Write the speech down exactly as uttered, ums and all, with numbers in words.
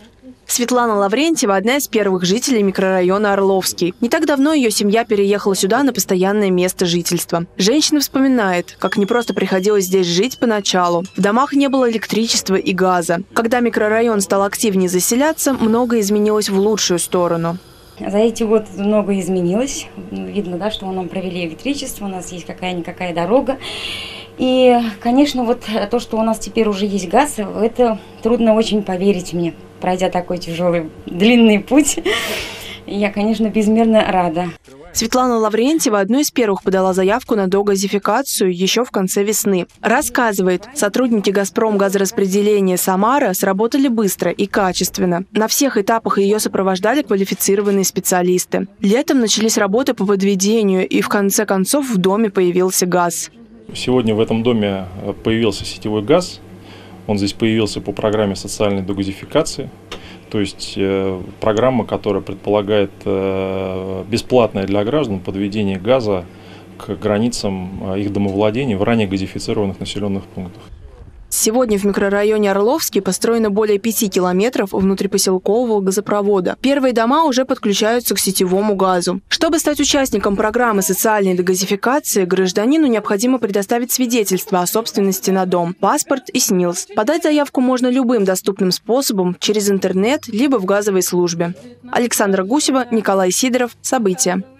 Светлана Лаврентьева – одна из первых жителей микрорайона Орловский. Не так давно ее семья переехала сюда на постоянное место жительства. Женщина вспоминает, как непросто приходилось здесь жить поначалу. В домах не было электричества и газа. Когда микрорайон стал активнее заселяться, многое изменилось в лучшую сторону. За эти годы многое изменилось. Видно, да, что нам провели электричество, у нас есть какая-никакая дорога. И, конечно, вот то, что у нас теперь уже есть газ, это трудно очень поверить мне. Пройдя такой тяжелый, длинный путь, я, конечно, безмерно рада. Светлана Лаврентьева одной из первых подала заявку на догазификацию еще в конце весны. Рассказывает, сотрудники «Газпром» газораспределения «Самара» сработали быстро и качественно. На всех этапах ее сопровождали квалифицированные специалисты. Летом начались работы по подведению, и в конце концов в доме появился газ. Сегодня в этом доме появился сетевой газ. Он здесь появился по программе социальной догазификации. То есть э, программа, которая предполагает э, бесплатное для граждан подведение газа к границам э, их домовладений в ранее газифицированных населенных пунктах. Сегодня в микрорайоне Орловский построено более пяти километров внутрипоселкового газопровода. Первые дома уже подключаются к сетевому газу. Чтобы стать участником программы социальной дегазификации, гражданину необходимо предоставить свидетельство о собственности на дом, паспорт и СНИЛС. Подать заявку можно любым доступным способом через интернет, либо в газовой службе. Александра Гусева, Николай Сидоров. События.